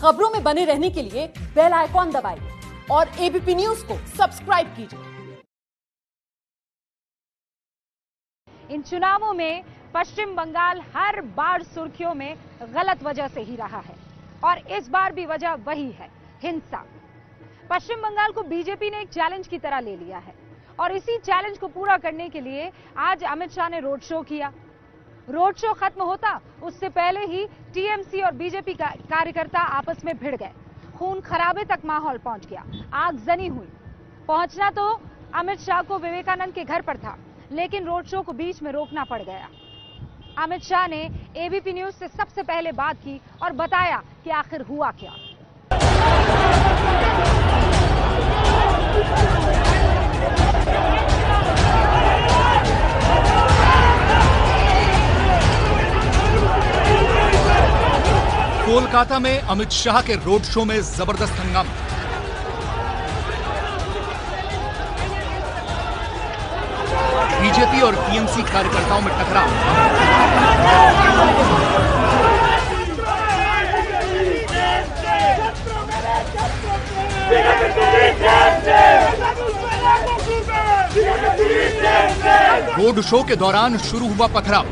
खबरों में बने रहने के लिए बेल आइकॉन दबाइए और एबीपी न्यूज को सब्सक्राइब कीजिए। इन चुनावों में पश्चिम बंगाल हर बार सुर्खियों में गलत वजह से ही रहा है और इस बार भी वजह वही है, हिंसा। पश्चिम बंगाल को बीजेपी ने एक चैलेंज की तरह ले लिया है और इसी चैलेंज को पूरा करने के लिए आज अमित शाह ने रोड शो किया। रोड शो खत्म होता उससे पहले ही टीएमसी और बीजेपी कार्यकर्ता आपस में भिड़ गए, खून खराबे तक माहौल पहुंच गया, आगजनी हुई। पहुंचना तो अमित शाह को विवेकानंद के घर पर था, लेकिन रोड शो को बीच में रोकना पड़ गया। अमित शाह ने एबीपी न्यूज से सबसे पहले बात की और बताया कि आखिर हुआ क्या। कोलकाता में अमित शाह के रोड शो में जबरदस्त हंगामा। बीजेपी और टीएमसी कार्यकर्ताओं में टकराव। रोड शो के दौरान शुरू हुआ पथराव।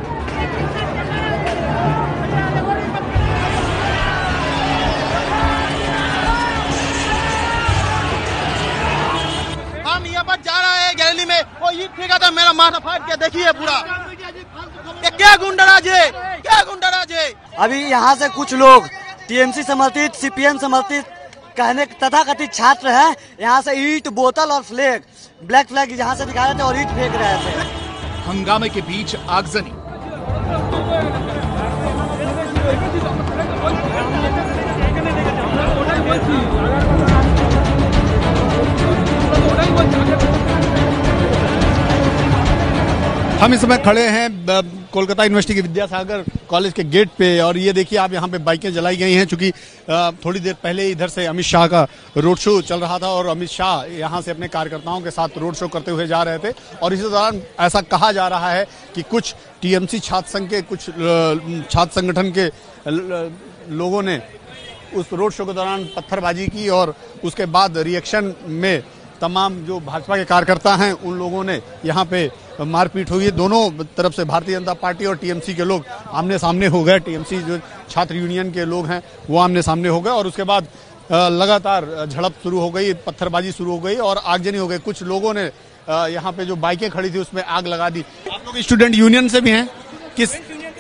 हम यहाँ पर जा रहे हैं गैलरी में, वो ईट फेंका था, मेरा माथा फाट गया। देखिए पूरा ये क्या गुंडाराज है, क्या गुंडाराज है। अभी यहाँ से कुछ लोग टीएमसी समर्थित, सीपीएम समर्थित कहने तथाकथित छात्र हैं, यहाँ से ईट, बोतल और फ्लैग, ब्लैक फ्लैग यहाँ से दिखा रहे थे और ईट फेंक रहे थे। हंगामे के बीच आगजनी। हम इस समय खड़े हैं कोलकाता यूनिवर्सिटी के विद्यासागर कॉलेज के गेट पे और ये देखिए आप यहाँ पे बाइकें जलाई गई हैं, क्योंकि थोड़ी देर पहले इधर से अमित शाह का रोड शो चल रहा था और अमित शाह यहाँ से अपने कार्यकर्ताओं के साथ रोड शो करते हुए जा रहे थे। और इसी दौरान ऐसा कहा जा रहा है कि कुछ टीएमसी छात्र संघ के, कुछ छात्र संगठन के लोगों ने उस रोड शो के दौरान पत्थरबाजी की और उसके बाद रिएक्शन में तमाम जो भाजपा के कार्यकर्ता हैं उन लोगों ने यहाँ पे मारपीट हुई है। दोनों तरफ से भारतीय जनता पार्टी और टीएमसी के लोग आमने सामने हो गए। टीएमसी जो छात्र यूनियन के लोग हैं वो आमने सामने हो गए और उसके बाद लगातार झड़प शुरू हो गई, पत्थरबाजी शुरू हो गई और आगजनी हो गई। कुछ लोगों ने यहाँ पे जो बाइकें खड़ी थी उसमें आग लगा दी। आप लोग स्टूडेंट यूनियन से भी हैं? किस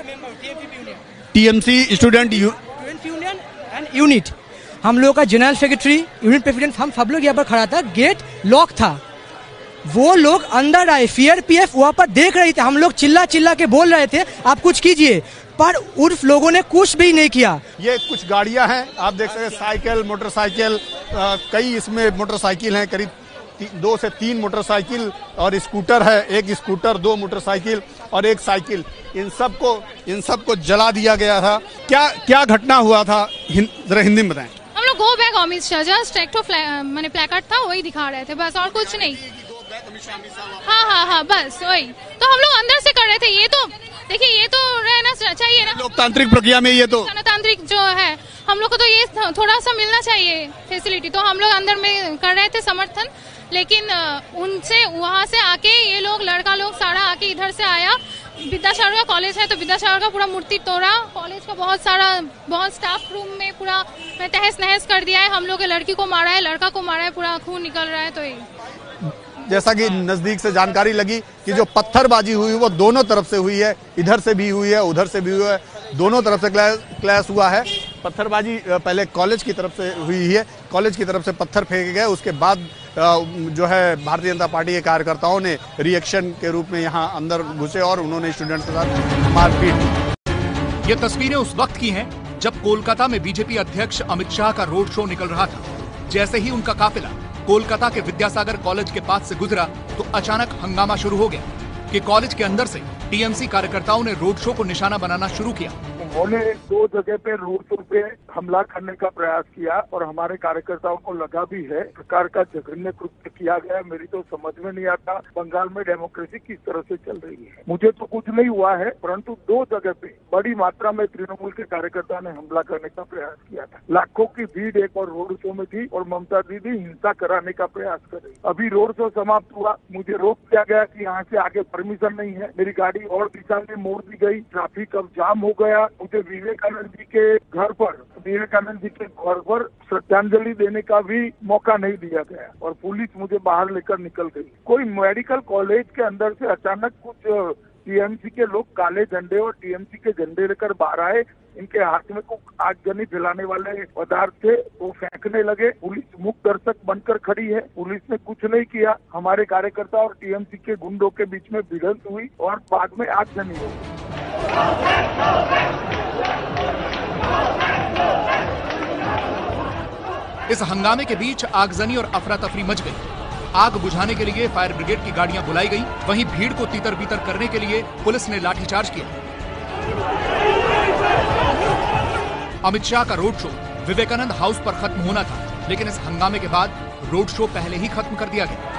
TMC student union and unit, हम लोग का जनरल सेक्रेटरी, यूनिट प्रेसिडेंट, हम सब लोग यहाँ पर खड़ा था। गेट लॉक था, वो लोग अंदर आए, सीआरपीएफ वहाँ पर देख रही थे। हम लोग चिल्ला चिल्ला के बोल रहे थे आप कुछ कीजिए, पर उर्फ लोगों ने कुछ भी नहीं किया। ये कुछ गाड़ियां हैं, आप देख सकते हैं, साइकिल, मोटरसाइकिल, कई इसमें मोटरसाइकिल हैं, करीब 2 से 3 मोटरसाइकिल और स्कूटर है, एक स्कूटर, 2 मोटरसाइकिल और एक साइकिल। इन सबको जला दिया गया था। क्या घटना हुआ था, जरा हिंदी में बताएं। हम लोग go back Amit Shah, just एक मैंने प्लेकार्ड था वही दिखा रहे थे बस, और कुछ नहीं। हाँ, बस वही। तो हम लोग अंदर से कर रहे थे। ये तो देखिए, ये तो रहना चाहिए ना लोकतांत्रिक प्रक्रिया में, ये तो गणतांत्रिक जो है, हम लोग को तो ये थोड़ा सा मिलना चाहिए फैसिलिटी। तो हम लोग अंदर में कर रहे थे समर्थन, लेकिन उनसे वहाँ से आके ये लोग, लड़का लोग सारा आके इधर से आया। विद्यासागर का कॉलेज है तो विद्यासागर का पूरा मूर्ति तोड़ा, कॉलेज का बहुत स्टाफ रूम में पूरा तहस नहस कर दिया है। हम लोग लड़की को मारा है, लड़का को मारा है, पूरा खून निकल रहा है। तो ये जैसा कि नजदीक से जानकारी लगी कि जो पत्थरबाजी हुई वो दोनों तरफ से हुई है, इधर से भी हुई है, उधर से भी हुआ है, दोनों तरफ से क्लैश हुआ है। पत्थरबाजी पहले कॉलेज की तरफ से हुई है, कॉलेज की तरफ से पत्थर फेंके गए, उसके बाद जो है भारतीय जनता पार्टी के कार्यकर्ताओं ने रिएक्शन के रूप में यहाँ अंदर घुसे और उन्होंने स्टूडेंट्स के साथ मारपीट। ये तस्वीरें उस वक्त की हैं जब कोलकाता में बीजेपी अध्यक्ष अमित शाह का रोड शो निकल रहा था। जैसे ही उनका काफिला कोलकाता के विद्यासागर कॉलेज के पास से गुजरा तो अचानक हंगामा शुरू हो गया कि कॉलेज के अंदर से टीएमसी कार्यकर्ताओं ने रोड शो को निशाना बनाना शुरू किया। उन्होंने 2 जगह पे रोड शो पे हमला करने का प्रयास किया और हमारे कार्यकर्ताओं को लगा भी है प्रकार का जघन्य कृत्य किया गया। मेरी तो समझ में नहीं आता बंगाल में डेमोक्रेसी किस तरह से चल रही है। मुझे तो कुछ नहीं हुआ है, परंतु 2 जगह पे बड़ी मात्रा में तृणमूल के कार्यकर्ता ने हमला करने का प्रयास किया था। लाखों की भीड़ एक और रोड शो में थी और ममता दीदी हिंसा कराने का प्रयास कर रही। अभी रोड शो समाप्त हुआ, मुझे रोक दिया गया कि यहाँ से आगे परमिशन नहीं है। मेरी गाड़ी और दिशा में मोड़ दी गई, ट्रैफिक अब जाम हो गया। मुझे विवेकानंद जी के घर पर श्रद्धांजलि देने का भी मौका नहीं दिया गया और पुलिस मुझे बाहर लेकर निकल गई। कोई मेडिकल कॉलेज के अंदर से अचानक कुछ टीएमसी के लोग काले झंडे और टीएमसी के झंडे लेकर बाहर आए। इनके हाथ में कुछ आगजनी फैलाने वाले पदार्थ थे, वो फेंकने लगे। पुलिस मुख दर्शक बनकर खड़ी है, पुलिस ने कुछ नहीं किया। हमारे कार्यकर्ता और टीएमसी के गुंडों के बीच में भिड़ंत हुई और बाद में आगजनी हुई। इस हंगामे के बीच आगजनी और अफरा तफरी मच गई। आग बुझाने के लिए फायर ब्रिगेड की गाड़ियां बुलाई गई, वहीं भीड़ को तीतर बीतर करने के लिए पुलिस ने लाठीचार्ज किया। अमित शाह का रोड शो विवेकानंद हाउस पर खत्म होना था, लेकिन इस हंगामे के बाद रोड शो पहले ही खत्म कर दिया गया।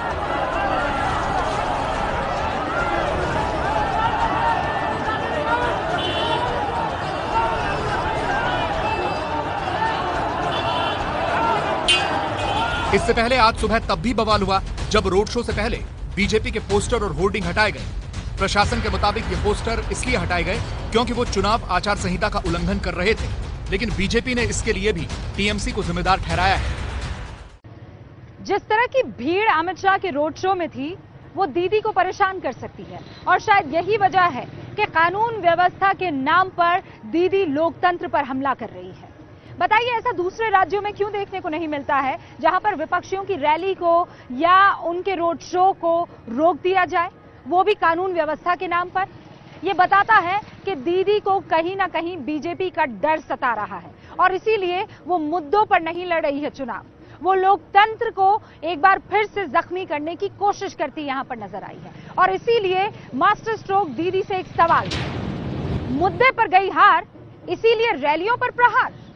इससे पहले आज सुबह तब भी बवाल हुआ जब रोड शो से पहले बीजेपी के पोस्टर और होर्डिंग हटाए गए। प्रशासन के मुताबिक ये पोस्टर इसलिए हटाए गए क्योंकि वो चुनाव आचार संहिता का उल्लंघन कर रहे थे, लेकिन बीजेपी ने इसके लिए भी टीएमसी को जिम्मेदार ठहराया है। जिस तरह की भीड़ अमित शाह के रोड शो में थी, वो दीदी को परेशान कर सकती है और शायद यही वजह है कि कानून व्यवस्था के नाम पर दीदी लोकतंत्र पर हमला कर रही है। बताइए, ऐसा दूसरे राज्यों में क्यों देखने को नहीं मिलता है, जहां पर विपक्षियों की रैली को या उनके रोड शो को रोक दिया जाए, वो भी कानून व्यवस्था के नाम पर। ये बताता है कि दीदी को कहीं ना कहीं बीजेपी का डर सता रहा है और इसीलिए वो मुद्दों पर नहीं लड़ रही है चुनाव। वो लोकतंत्र को एक बार फिर से जख्मी करने की कोशिश करती यहां पर नजर आई है और इसीलिए मास्टर स्ट्रोक दीदी से एक सवाल, मुद्दे पर गई हार, इसीलिए रैलियों पर प्रहार।